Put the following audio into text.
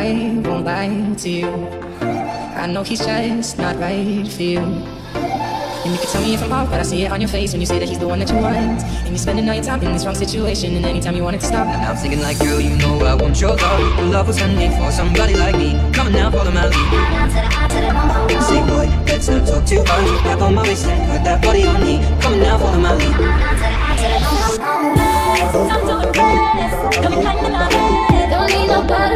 I won't lie to you. I know he's just not right for you. And you can tell me if I'm off, but I see it on your face when you say that he's the one that you want. And you're spending all your time in this wrong situation, and anytime you want it to stop. And I'm thinking like, girl, you know I want your love. Your love was handmade for somebody like me. Coming now, follow my lead. Say boy, let's not talk too much. Back on my waist and put that body on me. Coming now, follow my lead. Don't need nobody.